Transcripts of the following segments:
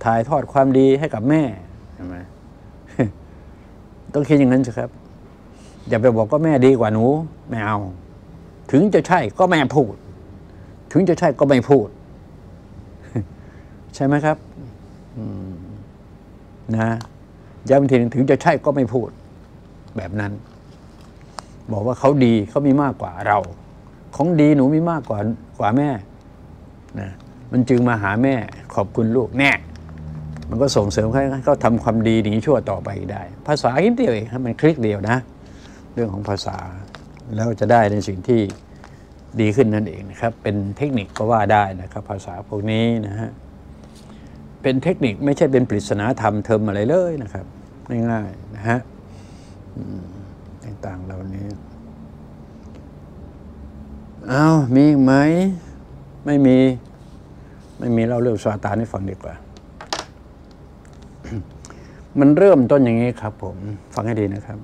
ถ่ายทอดความดีให้กับแม่ใช่ไหม ต้องคิดอย่างนั้นสิครับอย่าไปบอกว่าแม่ดีกว่าหนูไม่เอาถึงจะใช่ก็ไม่พูดถึงจะใช่ก็ไม่พูด ใช่ไหมครับนะย้ำทีนึงถึงจะใช่ก็ไม่พูดแบบนั้นบอกว่าเขาดีเขามีมากกว่าเราของดีหนูมีมากกว่าแม่นะมันจึงมาหาแม่ขอบคุณลูกแน่มันก็ส่งเสริมให้เขาทำความดีหนีชั่วต่อไปได้ภาษานิดเดียวเองครับมันคลิกเดียวนะเรื่องของภาษาแล้วจะได้ในสิ่งที่ดีขึ้นนั่นเองนะครับเป็นเทคนิคก็ว่าได้นะครับภาษาพวกนี้นะฮะเป็นเทคนิคไม่ใช่เป็นปริศนาธรรมเทอมอะไรเลยนะครับง่ายๆนะฮะต่างๆเหล่านี้เอามีไหมไม่มีเล่าเรื่องซาตานให้ฟังดีกว่า มันเริ่มต้นอย่างนี้ครับผมฟังให้ดีนะครับ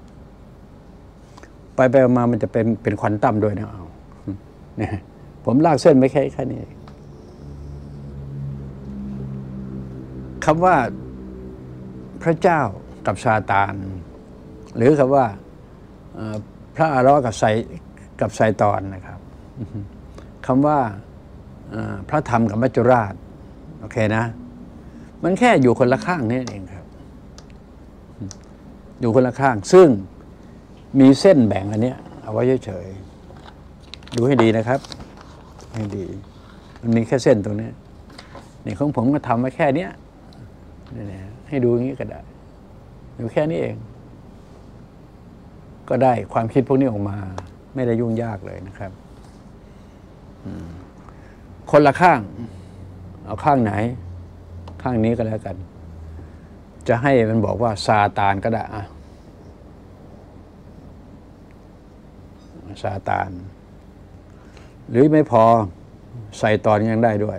ไปมามันจะเป็นควอนตัมด้วยนะเอาเนี่ยผมลากเส้นไม่แค่นี้คำว่าพระเจ้ากับซาตานหรือคำว่าพระอาเลาะห์กับไซตอนนะครับคำว่าพระธรรมกับมัจจุราชโอเคนะมันแค่อยู่คนละข้างนี่เองครับอยู่คนละข้างซึ่งมีเส้นแบ่งอันเนี้ยเอาไว้เฉยๆดูให้ดีนะครับให้ดีมันมีแค่เส้นตรงนี้นี่ของผมก็ทำไว้แค่เนี้ยนี่ให้ดูอย่างนี้ก็ได้อยู่แค่นี้เองก็ได้ความคิดพวกนี้ออกมาไม่ได้ยุ่งยากเลยนะครับคนละข้างเอาข้างไหนข้างนี้ก็แล้วกันจะให้มันบอกว่าซาตานก็ได้ซาตานหรือไม่พอใส่ตอนยังได้ด้วย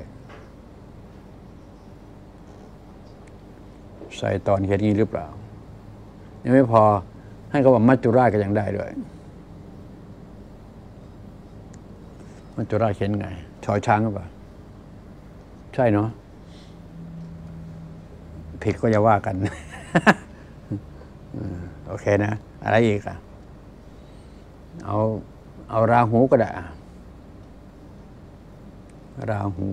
ใส่ตอนแค่นี้หรือเปล่ายังไม่พอให้เขาบอกมัจจุราชก็ยังได้ด้วยมัจจุราชเขียนไงชอช้างหรือเปล่าใช่เนาะผิดก็จะว่ากัน โอเคนะอะไรอีกอ่ะเอาราหูก็ได้ราหู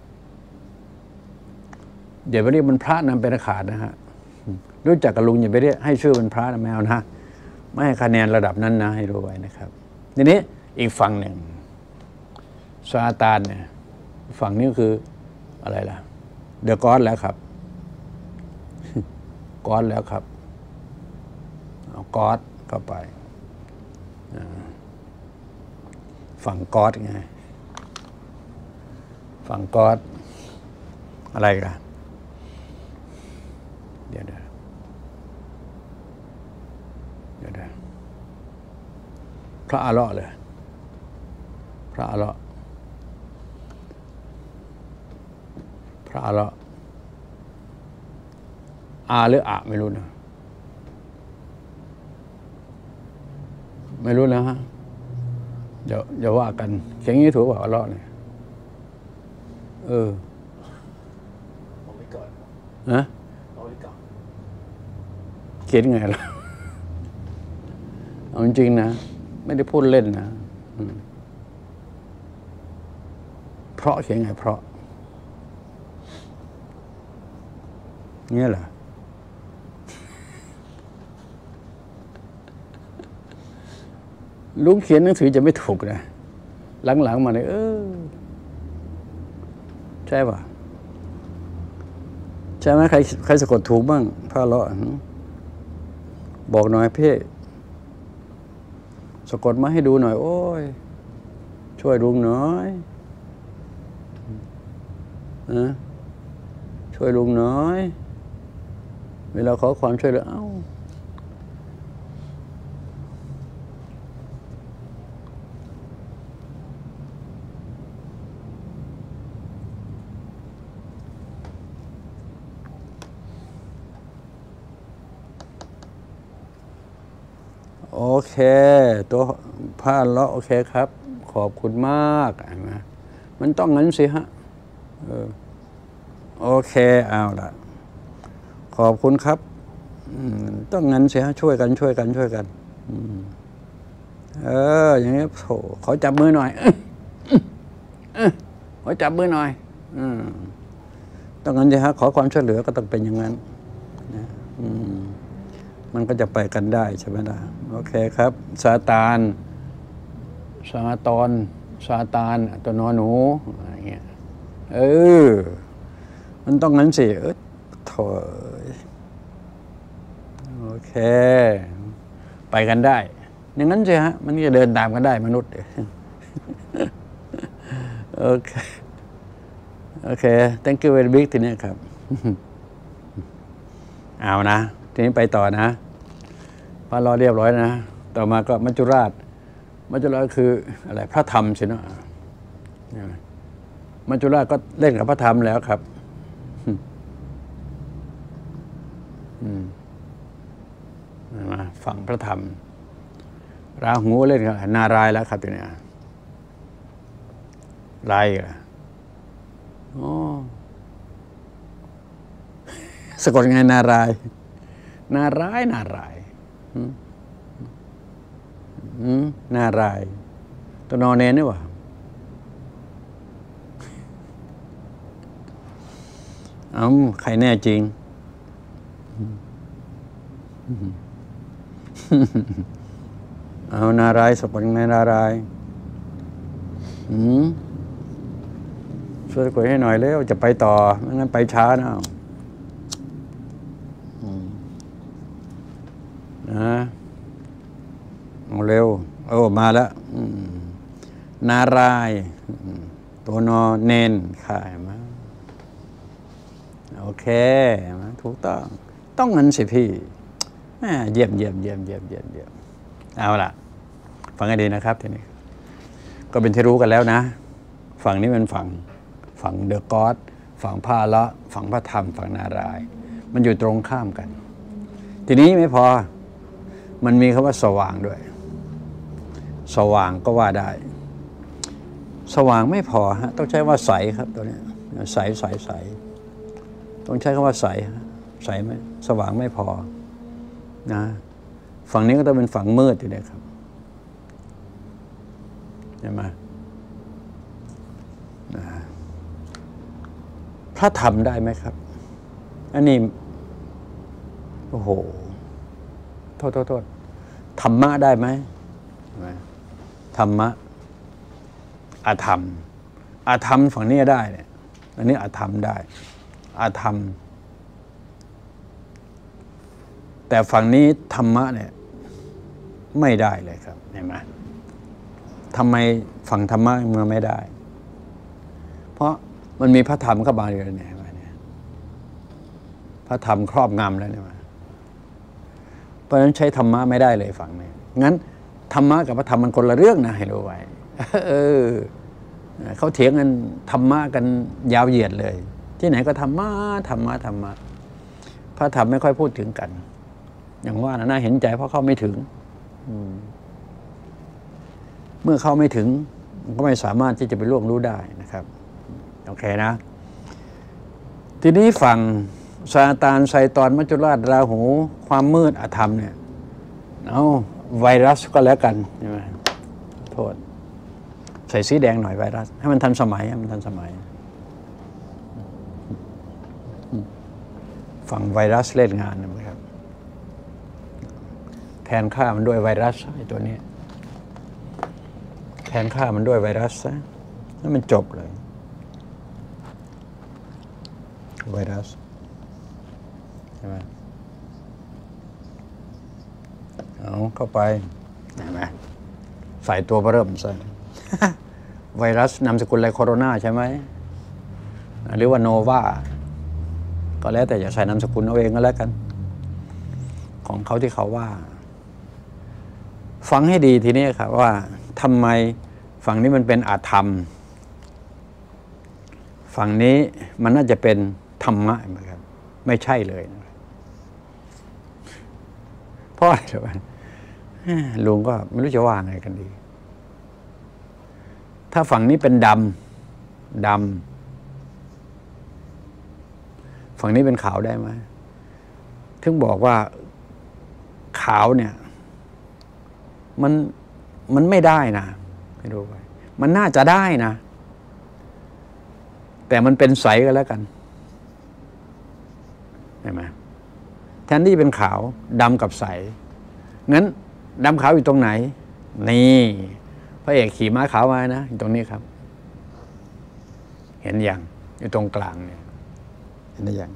เดี๋ยวไปเรียกมันพระนำเป็นขาดนะฮะรู้จักกับลุงอย่าไปเรียกให้ชื่อมันพระนะแมวนะไม่ให้คะแนนระดับนั้นนะให้รู้ไว้นะครับทีนี้อีกฝั่งหนึ่งซาตานเนี่ยฝั่งนี้คืออะไรล่ะเดอะก็อดแล้วครับก็อดแล้วครับเอาก็อดเข้าไปฝั่งก็อดไงฝั่งก็อดอะไรกันเดี๋ยวพระอาเลาะห์เลยพระอาเลาะห์หรือไม่รู้นะไม่รู้นะฮะเดี๋ยวว่ากันเขียนงี้ถูกเปล่าอาเลาะห์เนี่ยเอาไว้ก่อนนะเอาไว้ก่อนเขียนไงล่ะเอาจริงๆนะไม่ได้พูดเล่นนะเพราะเขียนไงเพราะเงี้ยเหรอลุงเขียนหนังสือจะไม่ถูกนะหลังๆมาเลยใช่ป่ะใช่ไหมใครสะกดถูกบ้างพระเลาะบอกหน่อยพี่สะกดมาให้ดูหน่อยโอ้ยช่วยลุงหน่อยช่วยลุงหน่อยเวลาขอความช่วยเหลือโอเคตัวผ้าเลาะโอเคครับขอบคุณมากนะมันต้องงั้นสิฮะโอเคเอาละขอบคุณครับต้องงั้นเสียช่วยกันอย่างนี้โถขอจับมือหน่อยขอจับมือหน่อยต้องงั้นสิฮะขอความช่วยเหลือก็ต้องเป็นอย่างนั้นนะมันก็จะไปกันได้ใช่ไหมล่ะโอเคครับซาตานตัวนอนหนูอะไรเงี้ยมันต้องงั้นสิโถโอเคไปกันได้อย่างนั้นสิฮะมันจะเดินตามกันได้มนุษย์โอเค thank you very big ทีนี้ครับเอานะทีนี้ไปต่อนะพระรอเรียบร้อยนะต่อมาก็มัจจุราชคืออะไรพระธรรมใช่ไหมมัจจุราชก็เล่นกับพระธรรมแล้วครับฝั่งพระธรรมราหูเล่นกับนารายณ์แล้วครับทีนี้ไรอ่ะสะกดไงนารายณ์นารายณ์นารายณ์ตัวนอนเนนนี่หว่าใครแน่จริงนารายณ์สะกดไงนารายณ์ช่วยกดให้หน่อยแล้วจะไปต่อไม่งั้นไปช้านะเอาเร็วมาแล้วนารายณ์ตัวนอเนนข่ายมาโอเคมาถูกต้องงั้นสิพี่เยี่ยมเอาล่ะฟังให้ดีนะครับทีนี้ก็เป็นที่รู้กันแล้วนะฝั่งนี้เป็นฝั่งเดอะก็อดฝั่งพระละฝั่งพระธรรมฝั่งนารายณ์มันอยู่ตรงข้ามกันทีนี้ไม่พอมันมีคำว่าสว่างด้วยสว่างก็ว่าได้สว่างไม่พอฮะต้องใช้ว่าใสครับตัวนี้ใสต้องใช้คำว่าใสไหมสว่างไม่พอนะฝั่งนี้ก็ต้องเป็นฝั่งมืดอยู่เนี่ยครับใช่ไหมพระธรรมได้ไหมครับอันนี้โอ้โหโทษธรรมะได้ไหมธรรมะอาธรรมฝั่งนี้ได้เนี่ยอันนี้อาธรรมได้อาธรรมแต่ฝั่งนี้ธรรมะเนี่ยไม่ได้เลยครับเห็นไหมทำไมฝั่งธรรมะมันไม่ได้เพราะมันมีพระธรรมเข้ามาอยู่เนี่ยพระธรรมครอบงำแล้วเนี่ยเพราะฉะนั้นใช้ธรรมะไม่ได้เลยฝั่งนี้งั้นธรรมะกับพระธรรมมันคนละเรื่องนะให้รู้ไว้เขาเถียงกันธรรมะกันยาวเหยียดเลยที่ไหนก็ธรรมะพระธรรมไม่ค่อยพูดถึงกันอย่างว่าน่าเห็นใจเพราะเข้าไม่ถึงเมื่อเข้าไม่ถึงมันก็ไม่สามารถที่จะไปล่วงรู้ได้นะครับโอเคนะทีนี้ฝั่งซาตานไซตอนมัจจุราชราหูความมืดอธรรมเนี่ยไวรัสก็แล้วกันใช่ไหมโทษใส่สีแดงหน่อยไวรัสให้มันทันสมัยฝั่งไวรัสเล่นงานนะครับแทนค่ามันด้วยไวรัสไอ้ตัวนี้แทนค่ามันด้วยไวรัสซะแล้วมันจบเลยไวรัสใช่ไหมเอาเข้าไปเห็นไหมใส่ตัวเริ่มซะ ไวรัสนามสกุลอะไรโคโรนาใช่ไหมหรือว่าโนวาก็แล้วแต่จะใส่นามสกุลเอาเองก็แล้วกันของเขาที่เขาว่าฟังให้ดีทีนี้ครับว่าทำไมฝั่งนี้มันเป็นอาธรรมฝั่งนี้มันน่าจะเป็นธรรมะเหมือนกันไม่ใช่เลยนะเพราะอะไรลุงก็ไม่รู้จะว่าไงกันดีถ้าฝั่งนี้เป็นดฝั่งนี้เป็นขาวได้ไหมถึงบอกว่าขาวเนี่ยมันไม่ได้นะไม่รู้ไปมันน่าจะได้นะแต่มันเป็นใสก็แล้วกันเห็นไหมแทนที่เป็นขาวดำกับใสงั้นดำขาวอยู่ตรงไหนนี่พระเอกขี่ม้าขาวมานะอยู่ตรงนี้ครับเห็นอย่างอยู่ตรงกลางเนี่ยเห็นอย่าง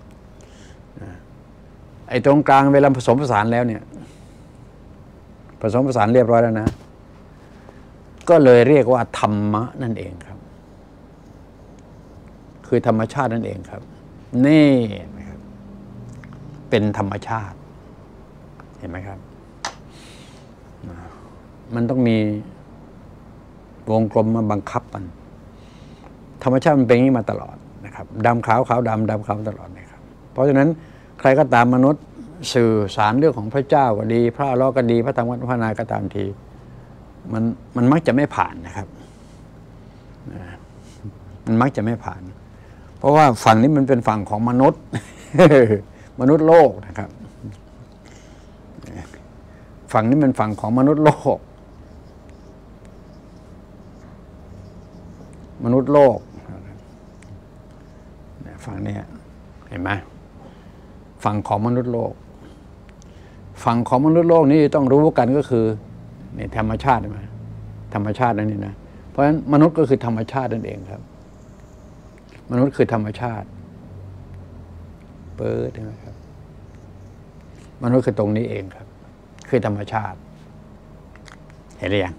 ไอ้ตรงกลางเวลาผสมผสานแล้วเนี่ยผสมผสานเรียบร้อยแล้วนะก็เลยเรียกว่าธรรมะนั่นเองครับคือธรรมชาตินั่นเองครับนี่นะครับเป็นธรรมชาติเห็นไหมครับมันต้องมีวงกลมมาบังคับมันธรรมชาติมันเป็นอย่างนี้มาตลอดนะครับดำขาวขาวดำดำขาวตลอดนะครับเพราะฉะนั้นใครก็ตามมนุษย์สื่อสารเรื่องของพระเจ้าก็ดีพระอัลเลาะห์ก็ดีพระธรรมพระนายก็ตามทีมันมักจะไม่ผ่านนะครับมันมักจะไม่ผ่านเพราะว่าฝั่งนี้มันเป็นฝั่งของมนุษย์ มนุษย์โลกนะครับฝั่งนี้เป็นฝั่งของมนุษย์โลกมนุษย์โลกฝั่งนี้เห็นไหมฝั่งของมนุษย์โลกฝั่งของมนุษย์โลกนี้ต้องรู้กันก็คือในธรรมชาติใช่ไหมธรรมชาตินั่นนี่นะเพราะฉะนั้นมนุษย์ก็คือธรรมชาตินั่นเองครับมนุษย์คือธรรมชาติเปิดนะครับมนุษย์คือตรงนี้เองครับคือธรรมชาติเห็นหรือยัง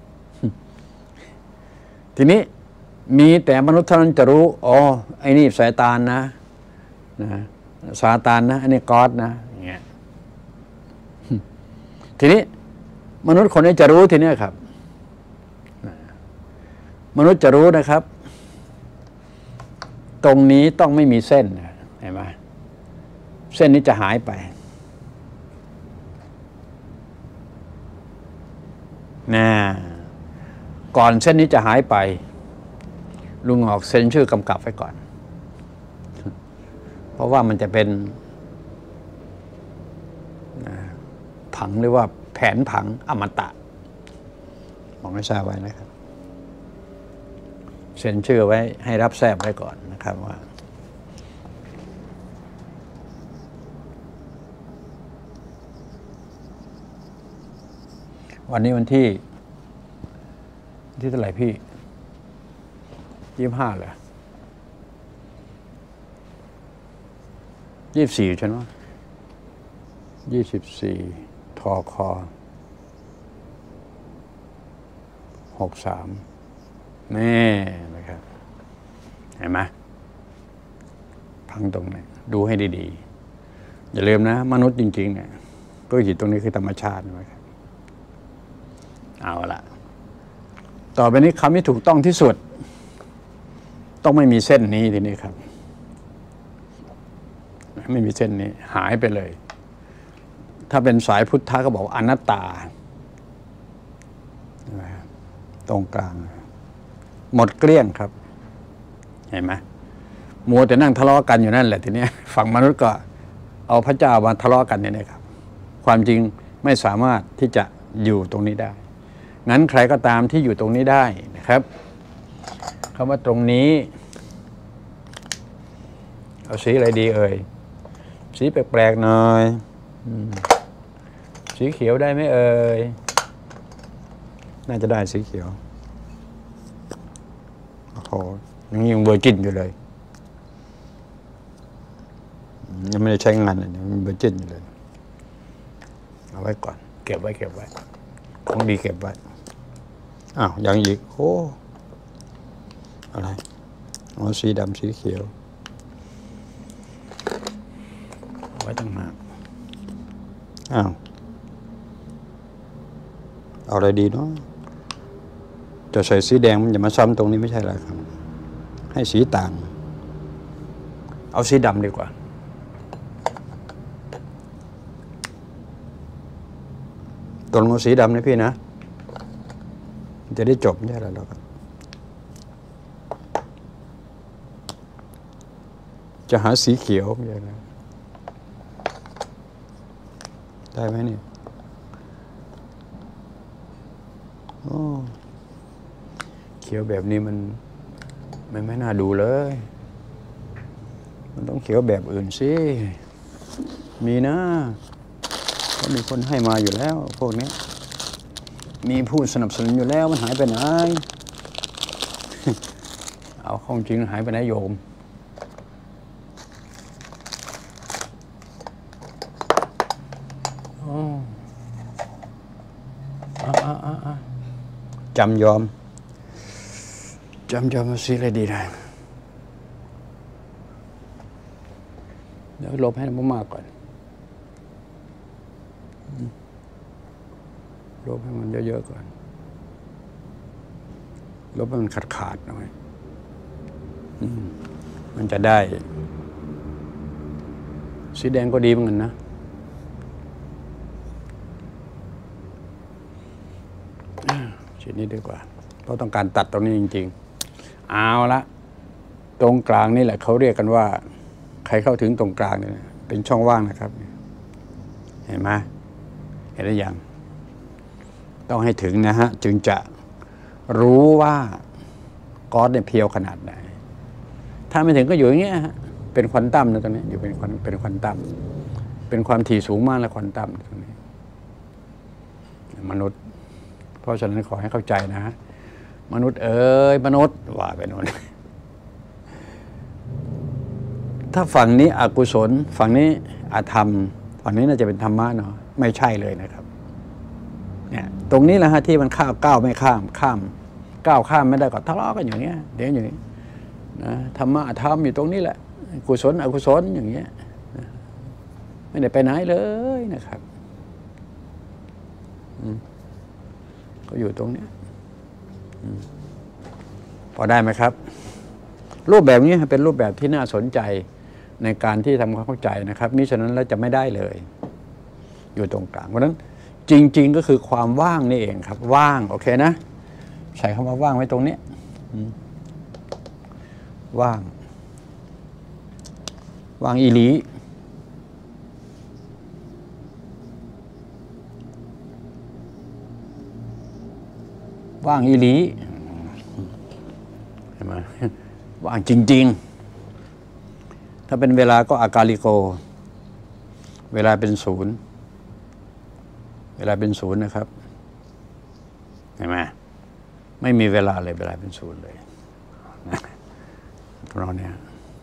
ทีนี้มีแต่มนุษย์เท่านั้นจะรู้อ๋อไอ้นี่สายตานนะซาตานนะอันนี้กอดนะอย่างเงี้ยทีนี้มนุษย์คนนี้จะรู้ทีนี้ครับมนุษย์จะรู้นะครับตรงนี้ต้องไม่มีเส้นเห็นไหมเส้นนี้จะหายไปนะก่อนเส้นนี้จะหายไปลุงออกเซ็นชื่อกำกับไว้ก่อนเพราะว่ามันจะเป็นผังหรือว่าแผนผังอมตะบอกให้ทราบไว้นะครับเซ็นชื่อไว้ให้รับแทราบไว้ก่อนนะครับว่าวันนี้วันที่เท่าไหร่พี่25เหรอ24ใช่ไหม24ทค63นี่นะครับเห็นไหมพังตรงนี้ดูให้ดีๆอย่าลืมนะมนุษย์จริงๆเนี่ยตัวหินตรงนี้คือธรรมชาตินะครับเอาละต่อไปนี้คำที่ถูกต้องที่สุดต้องไม่มีเส้นนี้ทีนี้ครับไม่มีเส้นนี้หายไปเลยถ้าเป็นสายพุทธะก็บอกอนัตตาตรงกลางหมดเกลี้ยงครับเห็นไหมมัวแต่นั่งทะเลาะกันอยู่นั่นแหละทีนี้ฝั่งมนุษย์ก็เอาพระเจ้ามาทะเลาะกันเนี่ยครับความจริงไม่สามารถที่จะอยู่ตรงนี้ได้งั้นใครก็ตามที่อยู่ตรงนี้ได้นะครับคำว่าตรงนี้เอาสีอะไรดีเอ่ยสีแปลกๆหน่อยสีเขียวได้ไหมเอ่ยน่าจะได้สีเขียวโอ้โหยังเวอร์จินอยู่เลยยังไม่ได้ใช้งานเลยมันเวอร์จินอยู่เลยเอาไว้ก่อนเก็บไว้ของดีเก็บไว้อ้าวยังอีกโอ้อะไรอ๋อสีดำสีเขียวไว้ตั้งหากอ้าวเอาอะไรดีเนาะจะใส่สีแดงมันจะมาซ้ำตรงนี้ไม่ใช่หรอครับให้สีต่างเอาสีดำดีกว่าตกลงเอาสีดำนะพี่นะจะได้จบไม่ใช่หรอครับจะหาสีเขียวอย่างนั้นได้ไหมเนี่ยโอ้เขียวแบบนี้มันไม่น่าดูเลยมันต้องเขียวแบบอื่นสิมีนะก็มีคนให้มาอยู่แล้วพวกนี้มีผู้สนับสนุนอยู่แล้วมันหายไปไหน เอาของจริงหายไปไหนโยมจำยอมมาสิอะไรดีนะเดี๋ยวลบให้มันมากก่อนลบให้มันเยอะๆก่อนลบให้มันขาดหน่อยมันจะได้สีแดงก็ดีเหมือนกันนะชิ้นนี้ดีกว่าเพราะต้องการตัดตรงนี้จริงๆเอาละตรงกลางนี่แหละเขาเรียกกันว่าใครเข้าถึงตรงกลางเนี่ยเป็นช่องว่างนะครับเห็นไหมเห็นหรือยังต้องให้ถึงนะฮะจึงจะรู้ว่าก๊อซเนี่ยเพียวขนาดไหนถ้าไม่ถึงก็อยู่อย่างเงี้ยฮะเป็นควอนตัมนะตรงนี้อยู่เป็นควอนตัมเป็นความถี่สูงมากและควอนตัมตรงนี้มนุษย์เพราะฉะนั้นขอให้เข้าใจนะฮะมนุษย์มนุษย์ว่าไปโน่นถ้าฝั่งนี้อกุศลฝั่งนี้อาธรรมฝั่งนี้น่าจะเป็นธรรมะเนาะไม่ใช่เลยนะครับเนี่ยตรงนี้แหละฮะที่มันก้าวไม่ข้ามก้าวข้ามไม่ได้ก็ทะเลาะกันอย่างเงี้ยเดี๋ยวอย่างนี้นะธรรมะอธรรมอยู่ตรงนี้แหละกุศลอกุศลอย่างเงี้ยไม่ได้ไปไหนเลยนะครับก็อยู่ตรงนี้พอได้ไหมครับรูปแบบนี้เป็นรูปแบบที่น่าสนใจในการที่ทำความเข้าใจนะครับมิฉะนั้นแล้วจะไม่ได้เลยอยู่ตรงกลางเพราะฉะนั้นจริงๆก็คือความว่างนี่เองครับว่างโอเคนะใส่คำว่าว่างไว้ตรงนี้ว่างอีหลีว่างอีหลีเห็นไหมว่างจริงๆถ้าเป็นเวลาก็อากาลิโกเวลาเป็นศูนย์นะครับเห็นไหมไม่มีเวลาเลยเวลาเป็นศูนย์เลยเราเนี่ย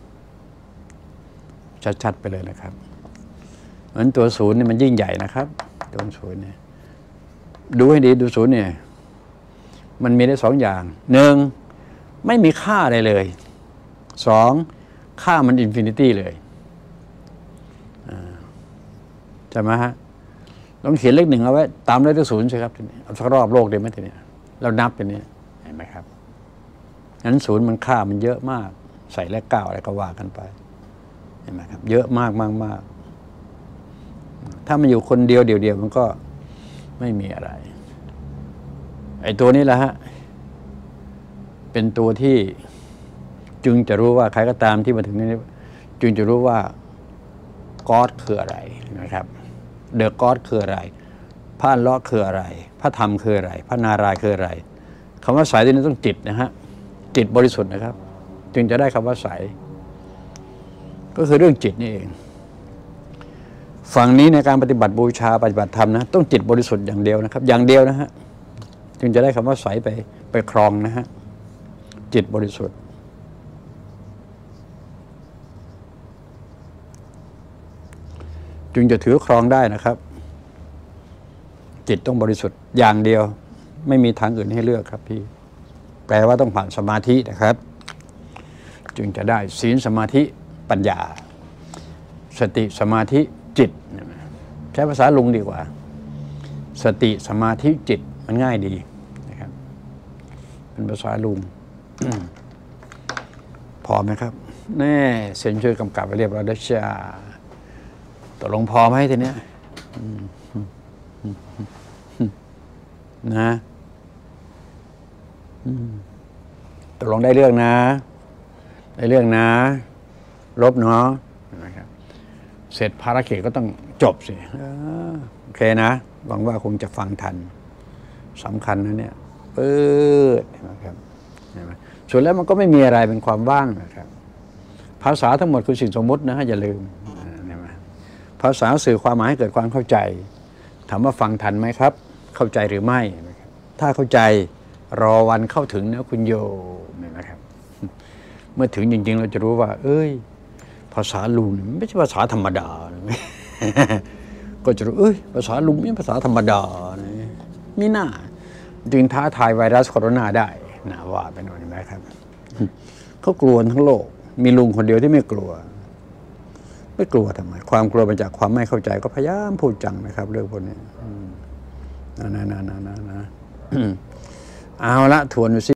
ชัดๆไปเลยนะครับเหมือนตัวศูนย์นี่มันยิ่งใหญ่นะครับตัวศูนย์เนี่ยดูให้ดีดูศูนย์เนี่ยมันมีได้สองอย่างหนึ่งไม่มีค่าอะไรเลยสองค่ามันอินฟินิตี้เลยใช่ไหมฮะลองเขียนเลขหนึ่งเอาไว้ตามด้วยเลขศูนย์ใช่ครับทีนี้เอาสักรอบโลกได้ไหมทีนี้เรานับทีนี้เห็นไหมครับงั้นศูนย์มันค่ามันเยอะมากใส่เลขเก้าอะไรก็ว่ากันไปเห็นไหมครับเยอะมากถ้ามันอยู่คนเดียวมันก็ไม่มีอะไรไอ้ตัวนี้แหละฮะเป็นตัวที่จึงจะรู้ว่าใครก็ตามที่มาถึงนี้จึงจะรู้ว่าก๊อซคืออะไรนะครับเดอะก๊อซคืออะไรพระอัลเลาะห์คืออะไรพระธรรมคืออะไรพระนารายณ์คืออะไรคำว่าใสที่นี้ต้องจิตนะฮะจิตบริสุทธิ์นะครับจึงจะได้คำว่าใสก็คือเรื่องจิตนี่เองฝั่งนี้ในการปฏิบัติบูชาปฏิบัติธรรมนะต้องจิตบริสุทธิ์อย่างเดียวนะครับอย่างเดียวนะฮะจึงจะได้คำว่าใสไปครองนะฮะจิตบริสุทธิ์จึงจะถือครองได้นะครับจิตต้องบริสุทธิ์อย่างเดียวไม่มีทางอื่นให้เลือกครับพี่แปลว่าต้องผ่านสมาธินะครับจึงจะได้ศีลสมาธิปัญญาสติสมาธิจิตใช้ภาษาลุงดีกว่าสติสมาธิจิตมันง่ายดีนะครับเป็นภาษาลุง พอไหมครับแน่เซ็นช่วยกำกับไปเรียบร้อยแล้วจ้าตกลงพอไหมทีเนี้ยนะตกลงได้เรื่องนะลบเนาะนะครับเสร็จภารกิจก็ต้องจบสิโอเคนะหวังว่าคงจะฟังทันสำคัญนะเนี่ยนะครับส่วนแล้วมันก็ไม่มีอะไรเป็นความว่างนะครับภาษาทั้งหมดคือสิ่งสมมตินะอย่าลืมภาษาสื่อความหมายให้เกิดความเข้าใจถามว่าฟังทันไหมครับเข้าใจหรือไม่ถ้าเข้าใจรอวันเข้าถึงนะคุณโยมนะครับเมื่อถึงจริงๆเราจะรู้ว่าภาษาลุงไม่ใช่ภาษาธรรมดาก็จะรู้ภาษาลุงไม่ใช่ภาษาธรรมดามีหน้าจึงท้าทายไวรัสโคโรนาได้นะว่าเป็นหน่อยไหมครับเขากลัวทั้งโลกมีลุงคนเดียวที่ไม่กลัวทำไมความกลัวมาจากความไม่เข้าใจก็พยายามพูดจังนะครับเรื่องพวกนี้เอาละทวนดูสิ